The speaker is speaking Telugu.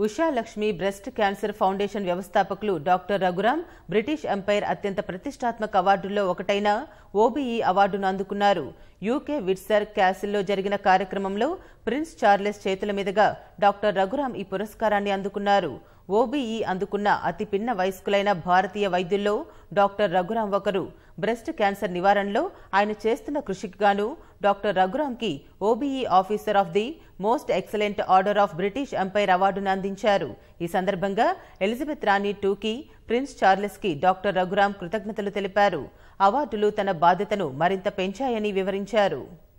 Usha Lakshmi breast cancer foundation వ్యవస్థాపకులు డాక్టర్ రఘురామ్ బ్రిటిష్ ఎంపైర్ అత్యంత ప్రతిష్టాత్మక అవార్డుల్లో ఒకటైన ఓబీఈ అవార్డును అందుకున్నారు. యూకే విట్సర్ క్యాసిల్లో జరిగిన కార్యక్రమంలో ప్రిన్స్ చార్లెస్ చేతుల మీదుగా డాక్టర్ రఘురామ్ ఈ పురస్కారాన్ని అందుకున్నారు. ఓబీఈ అందుకున్న అతి పిన్న వయస్కులైన భారతీయ వైద్యుల్లో డాక్టర్ రఘురామ్ ఒకరు. బ్రెస్ట్ క్యాన్సర్ నివారణలో ఆయన చేస్తున్న కృషికి గాను డాక్టర్ రఘురామ్కి OBE officer of the most excellent order of British empire అవార్డును అందించారు. ఈ సందర్భంగా ఎలిజబెత్ రాణి టూకి, ప్రిన్స్ చార్లెస్కి డాక్టర్ రఘురామ్ కృతజ్ఞతలు తెలిపారు. అవార్డులు తన బాధ్యతను మరింత పెంచాయని వివరించారు.